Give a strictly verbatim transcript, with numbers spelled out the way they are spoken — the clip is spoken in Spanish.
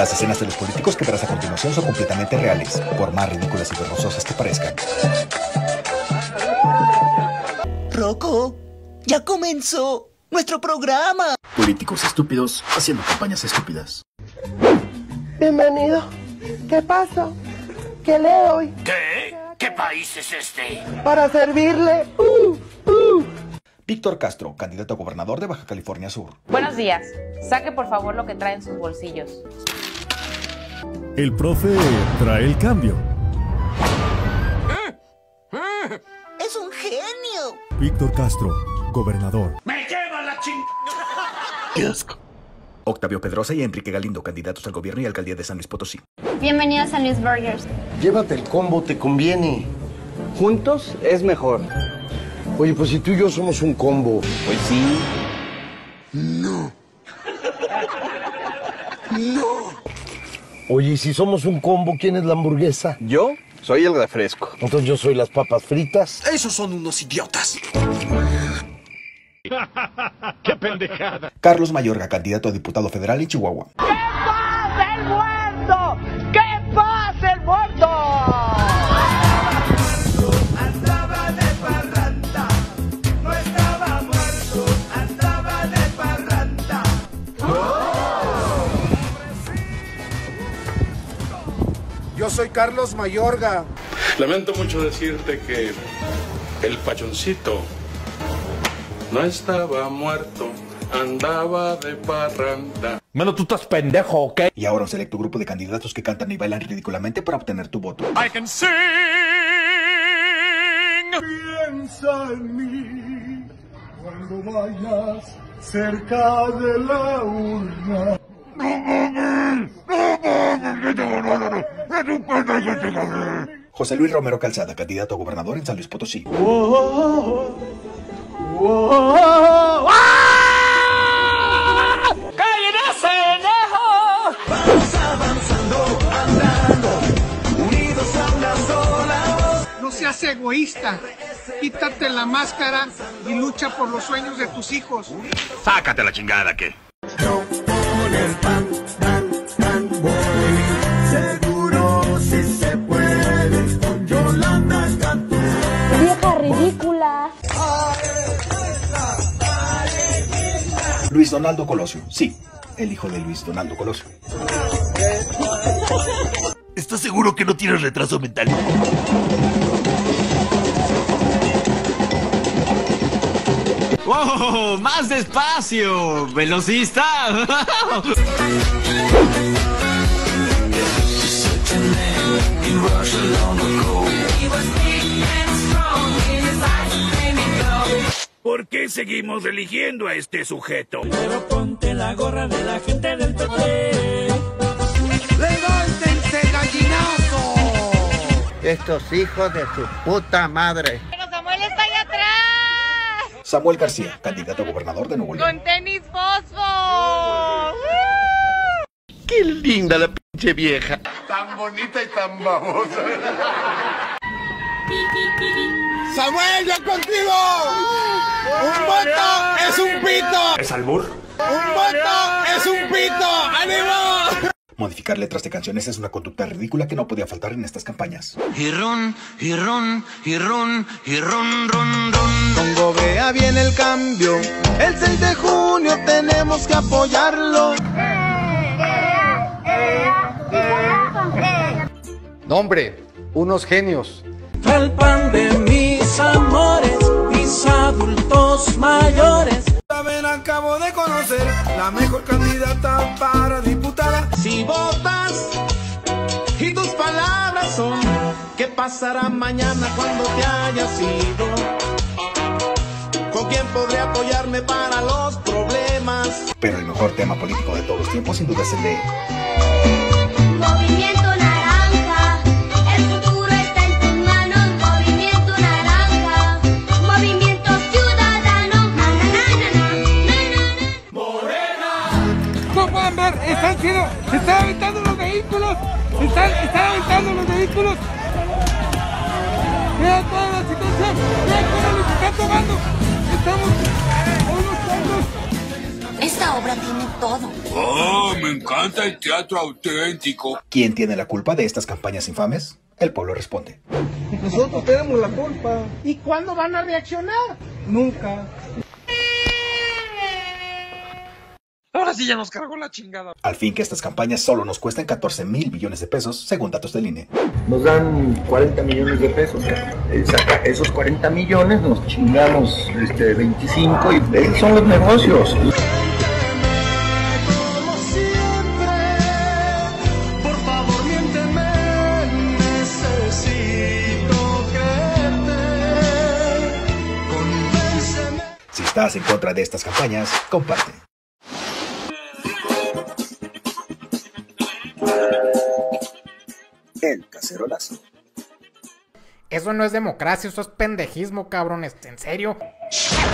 Las escenas de los políticos que verás a continuación son completamente reales, por más ridículas y vergonzosas que parezcan. Rocco, ya comenzó nuestro programa. Políticos estúpidos haciendo campañas estúpidas. Bienvenido. ¿Qué pasa? ¿Qué le doy? ¿Qué? ¿Qué país es este? Para servirle. Uh, uh. Víctor Castro, candidato a gobernador de Baja California Sur. Buenos días. Saque por favor lo que trae en sus bolsillos. El profe trae el cambio. ¡Es un genio! Víctor Castro, gobernador. ¡Me lleva la ching... ¡Qué asco! Octavio Pedrosa y Enrique Galindo, candidatos al gobierno y alcaldía de San Luis Potosí. Bienvenido a San Luis Burgers. Llévate el combo, te conviene. Juntos es mejor. Oye, pues si tú y yo somos un combo. Pues sí. No. No. Oye, ¿y si somos un combo, quién es la hamburguesa? Yo soy el refresco. Entonces yo soy las papas fritas. Esos son unos idiotas. ¡Qué pendejada! Carlos Mayorga, candidato a diputado federal en Chihuahua. ¡Que pase el muerto! ¡Que pase el muerto! Andaba de parranda, no estaba muerto, andaba de parranda. Yo soy Carlos Mayorga. Lamento mucho decirte que el pachoncito no estaba muerto, andaba de parranda. Mano, tú estás pendejo, ¿ok? Y ahora un selecto grupo de candidatos que cantan y bailan ridículamente para obtener tu voto. I can sing. Piensa en mí cuando vayas cerca de la urna. José Luis Romero Calzada, candidato a gobernador en San Luis Potosí. Oh, oh, oh, oh, oh. Vamos avanzando, andando, unidos a una sola voz. No seas egoísta, quítate la máscara y lucha por los sueños de tus hijos. Sácate la chingada, ¿qué? Yo con el pan, pan, pan, voy. Seguro si se puede, con Yolanda canto. Vieja ridícula. Luis Donaldo Colosio, sí, el hijo de Luis Donaldo Colosio. ¿Estás seguro que no tienes retraso mental? ¡Wow! ¡Más despacio! ¡Velocista! ¿Por qué seguimos eligiendo a este sujeto? Pero ponte la gorra de la gente del P T. ¡Levántense, gallinazo! Estos hijos de su puta madre. Pero Samuel está allá atrás. Samuel García, candidato a gobernador de Nuevo León. Con tenis fosfo. ¡Qué linda la pinche vieja! Tan bonita y tan babosa. ¡Samuel, yo contigo! ¡Un voto es un pito! ¿Es albur? ¡Un voto es un pito! ¡Ánimo! Modificar letras de canciones es una conducta ridícula que no podía faltar en estas campañas. Y ron, y ron, y ron, y ron, ron, ron. Congo vea bien el cambio. El seis de junio tenemos que apoyarlo. Nombre, unos genios. El pan de mis amores, mis adultos mayores. Saben, acabo de conocer la mejor candidata para diputada. Si votas y tus palabras son, ¿qué pasará mañana cuando te hayas ido? ¿Con quién podré apoyarme para los problemas? Pero el mejor tema político de todos los tiempos sin duda es el de... Movimiento Naranja, el futuro está en tus manos. Movimiento Naranja, Movimiento Ciudadano. Na, na, na, na, na, na. Morena. Como pueden ver, están siendo, se están aventando los vehículos, se están, están aventando los vehículos. Vean toda la situación, vean cómo nos están tomando. Estamos a unos cuantos. Es Esta obra tiene todo. ¡Oh, me encanta el teatro auténtico! ¿Quién tiene la culpa de estas campañas infames? El pueblo responde. Nosotros tenemos la culpa. ¿Y cuándo van a reaccionar? Nunca. Ahora sí ya nos cargó la chingada. Al fin que estas campañas solo nos cuestan catorce mil billones de pesos, según datos del I N E. Nos dan cuarenta millones de pesos. Saca esos cuarenta millones, nos chingamos este, veinticinco y esos son los negocios. Si estás en contra de estas campañas, comparte. El cacerolazo. Eso no es democracia, eso es pendejismo, cabrones. ¿En serio?